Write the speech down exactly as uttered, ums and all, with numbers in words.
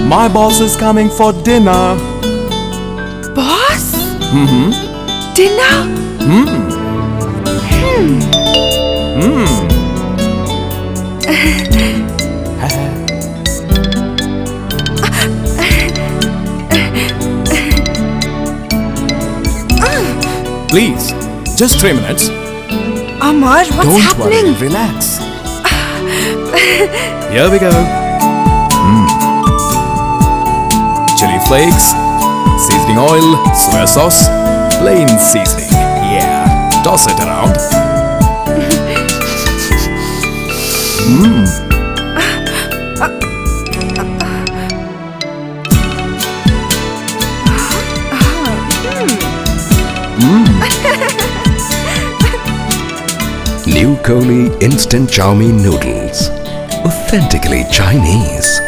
My boss is coming for dinner. Boss? Mm-hmm. Dinner? Mm. Hmm. Mm. Please, just three minutes. Ahmad, what's Don't happening? worry, relax. Here we go. Mm. Chili flakes, seasoning oil, soya sauce, plain seasoning. Yeah, toss it around. Mm. New Kohli Instant Chow Mein Noodles. Authentically Chinese.